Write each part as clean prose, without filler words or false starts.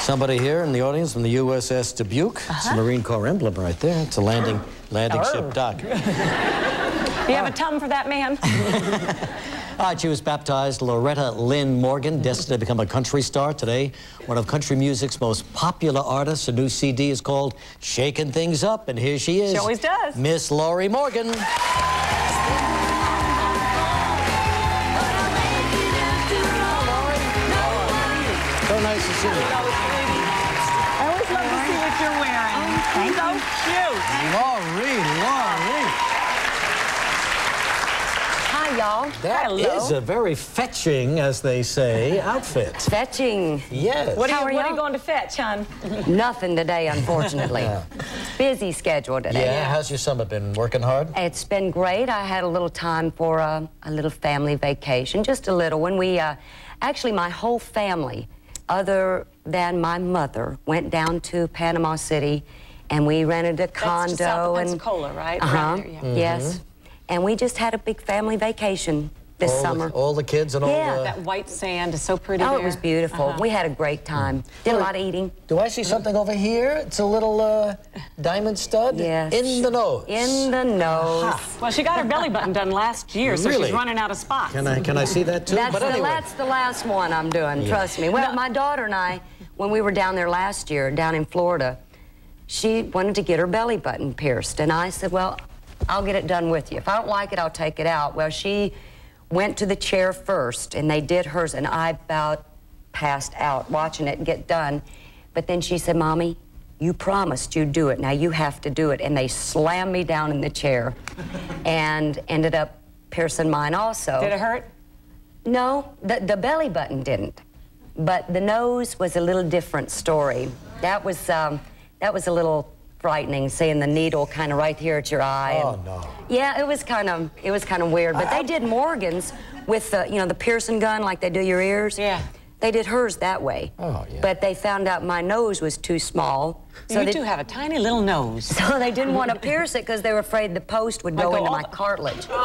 Somebody here in the audience from the USS Dubuque. It's a Marine Corps emblem right there. It's a landing ship dock. Do you have a tum for that man? All right, she was baptized Loretta Lynn Morgan, destined to become a country star today. One of country music's most popular artists. A new CD is called Shaking Things Up, and here she is. She always does. Miss Lorrie Morgan. So nice to see you. I always love to see what you're wearing. Thank so you. Cute. Lorrie. Hi, y'all. That is a very fetching, as they say, outfit. Fetching. Yes. What are you going to fetch, hon? Nothing today, unfortunately. Busy schedule today. Yeah, how's your summer been? Working hard? It's been great. I had a little time for a little family vacation, just a little one. We, actually, my whole family, other than my mother, went down to Panama City, and we rented a condo. That's just south of Pensacola, right? There, yeah. Yes. And we just had a big family vacation this summer. All the kids and all the... That white sand is so pretty Oh, there. it was beautiful. We had a great time. Did a lot of eating. Do I see something over here? It's a little diamond stud? Yes. In the nose. In the nose. Well, she got her belly button done last year, so Really? she's running out of spots. Can I see that too? That's, But anyway. that's the last one I'm doing, trust me. Well, my daughter and I, when we were down there last year, down in Florida, she wanted to get her belly button pierced. And I said, well, I'll get it done with you. If I don't like it, I'll take it out. Well, she went to the chair first, and they did hers, and I about passed out watching it get done. But then she said, Mommy, you promised you'd do it. Now you have to do it. And they slammed me down in the chair and ended up piercing mine also. Did it hurt? No, the belly button didn't. But the nose was a little different story. That was a little frightening, seeing the needle kind of right here at your eye. Oh, and, no. Yeah, it was kind of weird. But they did Morgan's with the, you know, the piercing gun like they do your ears. Yeah. They did hers that way. Oh, yeah. But they found out my nose was too small. So You they, do have a tiny little nose. So they didn't want to pierce it because they were afraid the post would go into my cartilage. So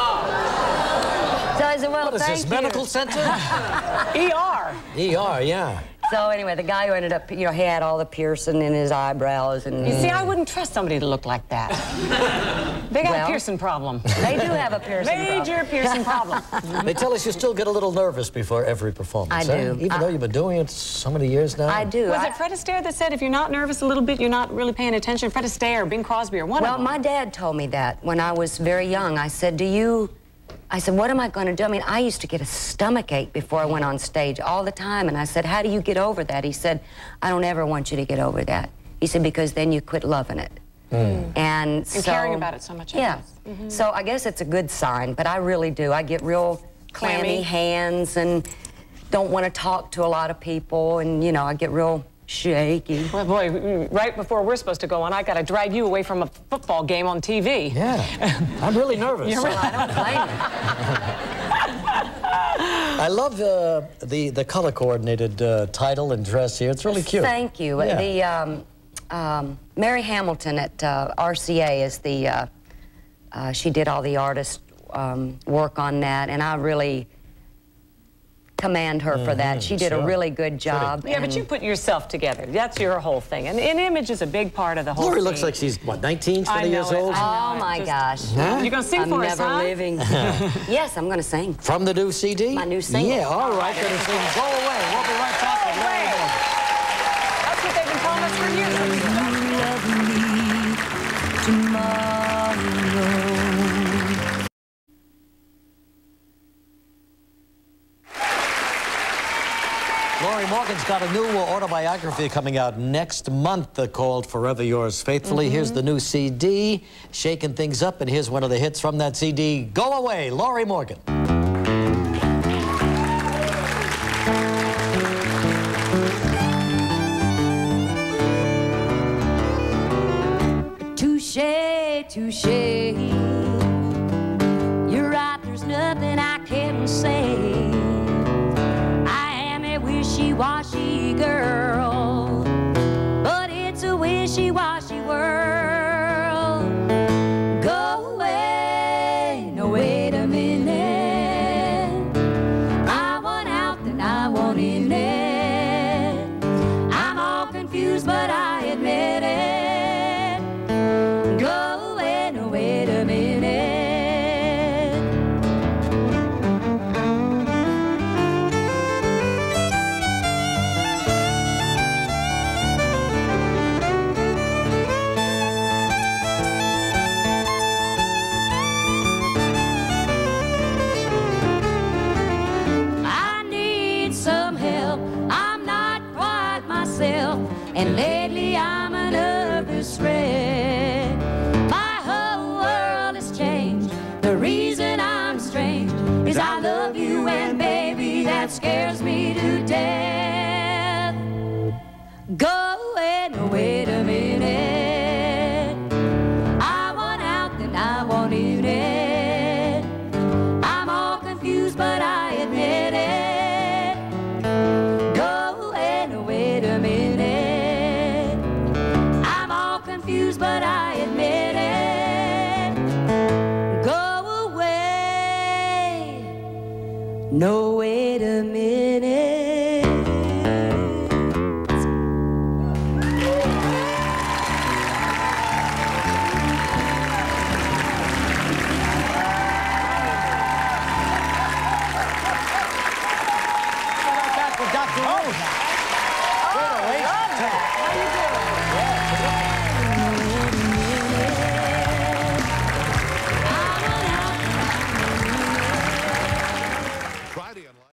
I said, well, What is thank this, you. medical center? ER. ER, yeah. So anyway, the guy who ended up, you know, he had all the piercing in his eyebrows and... You see, I wouldn't trust somebody to look like that. They got a piercing problem. They do have a piercing problem. Major piercing problem. They tell us you still get a little nervous before every performance. I do. Even though you've been doing it so many years now. I do. Was it Fred Astaire that said if you're not nervous a little bit, you're not really paying attention? Fred Astaire or Bing Crosby or one of them. Well, my dad told me that when I was very young. I said, what am I going to do? I mean, I used to get a stomach ache before I went on stage all the time. And I said, how do you get over that? He said, I don't ever want you to get over that. He said, because then you quit loving it. And so, caring about it so much. Yeah. So I guess it's a good sign, but I really do. I get real clammy hands and don't want to talk to a lot of people. And, you know, I get real shaky. Well, boy, right before we're supposed to go on, I got to drag you away from a football game on TV. Yeah. I'm really nervous. Well, I don't blame you. I love the color-coordinated title and dress here. It's really cute. Thank you. Yeah. Mary Hamilton at RCA is the, she did all the artist work on that, and I really commend her for that. She did a really good job. Yeah, but you put yourself together. That's your whole thing. And image is a big part of the whole Lorrie scene. looks like she's, what, 19, 20 years old? Oh, my gosh. Huh? You're going to sing I'm for us, never huh? living. Yes, I'm going to sing. From the new CD? My new single. Yeah, all right. Gonna sing Go Away. We'll be right back with Lorrie Morgan. That's what they've been telling us for years. Lorrie Morgan's got a new autobiography coming out next month called Forever Yours Faithfully. Here's the new CD, Shaking Things Up, and here's one of the hits from that CD, Go Away, Lorrie Morgan. Touché, touché. You're right, there's nothing I can say. I am a wishy-washy girl, but it's a wishy-washy world. Go away, no, wait a minute. I want out, then I want in it. I'm all and lately I'm a nervous wreck. My whole world has changed. The reason I'm strange is I love you, and baby, that scares me to death. Go away, no, wait a minute. I want out, then I want in it. I'm all confused, but I admit it. Go away, no, wait a minute. I'm all confused, but I admit it. Go away, no, wait a minute. Dr. Ruth. How you doing?